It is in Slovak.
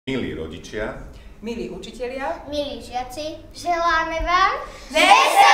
Milí rodičia, milí učitelia, milí žiaci, želáme vám veselé